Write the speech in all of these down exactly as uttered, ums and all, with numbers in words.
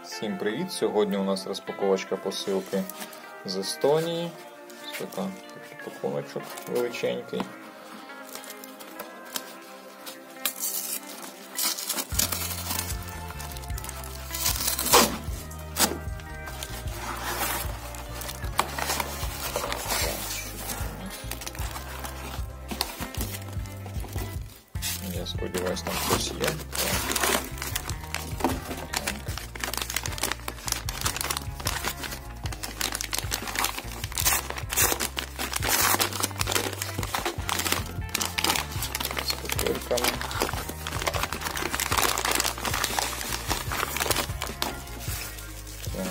Всім привіт! Сьогодні у нас розпаковочка посилки з Естонії. Ось така, такий пакуночок величенький. Я сподіваюся, там щось є. З папірками. Так.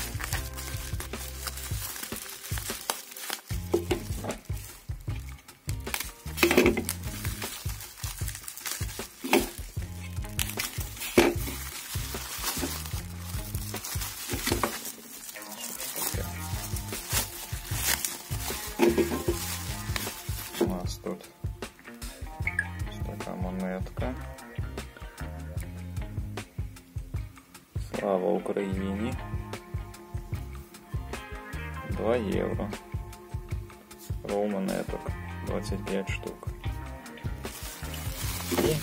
У нас тут ось така монетка. Слава Україні. два євро. Рол монеток. двадцять п'ять штук. І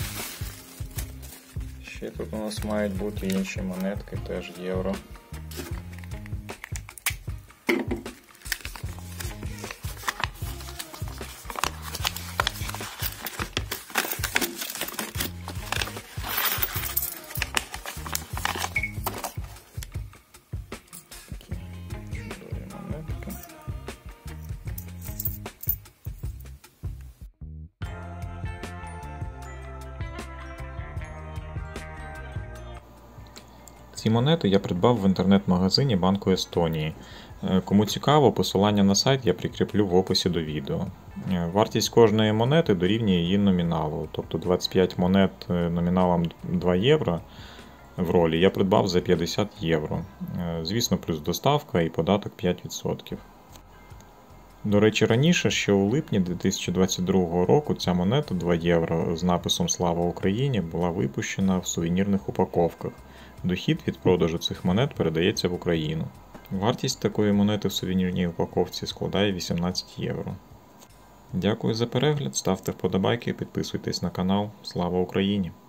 ще тут у нас мають бути інші монетки, теж євро. Ці монети я придбав в інтернет-магазині Банку Естонії. Кому цікаво, посилання на сайт я прикріплю в описі до відео. Вартість кожної монети дорівнює її номіналу, тобто двадцять п'ять монет номіналом два євро в ролі я придбав за п'ятдесят євро. Звісно, плюс доставка і податок п'ять відсотків. До речі, раніше, ще у липні дві тисячі двадцять другого року, ця монета два євро з написом «Слава Україні» була випущена в сувенірних упаковках. Дохід від продажу цих монет передається в Україну. Вартість такої монети в сувенірній упаковці складає вісімнадцять євро. Дякую за перегляд, ставте вподобайки, підписуйтесь на канал. Слава Україні!